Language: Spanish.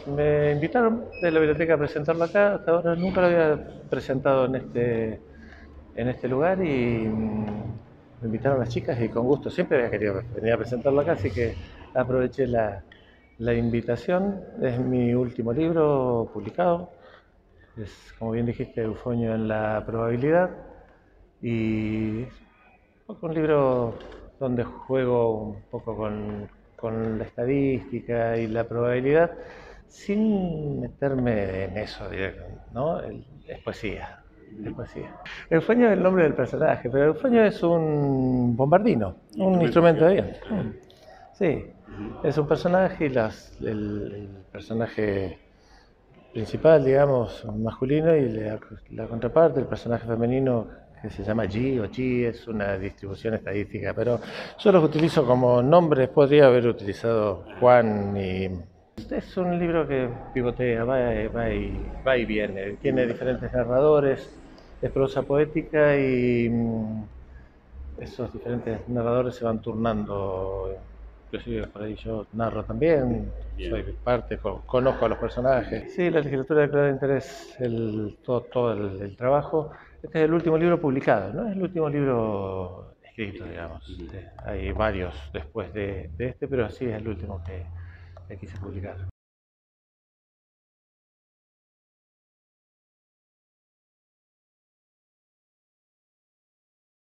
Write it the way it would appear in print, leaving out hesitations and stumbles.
Me invitaron de la biblioteca a presentarlo acá. Hasta ahora nunca lo había presentado en este lugar y me invitaron las chicas y con gusto. Siempre había querido venir a presentarlo acá, así que aproveché la invitación. Es mi último libro publicado. Es, como bien dijiste, Eufonio en la probabilidad. Y es un libro donde juego un poco con la estadística y la probabilidad sin meterme en eso directo, ¿no? Es poesía, es poesía. Eufonio es el nombre del personaje, pero Eufonio es un bombardino, un instrumento de viento. Sí, es un personaje y el personaje principal, digamos, masculino, y la contraparte, el personaje femenino, que se llama G o Chi, es una distribución estadística, pero yo los utilizo como nombres. Podría haber utilizado Juan y... Es un libro que pivotea, va y viene, tiene diferentes narradores, es prosa poética y esos diferentes narradores se van turnando. Inclusive por ahí yo narro también, soy parte, conozco a los personajes. Sí, la literatura de claro interés, todo el trabajo. Este es el último libro publicado, no es el último libro escrito, digamos. Hay varios después de este, pero sí es el último que quise publicar.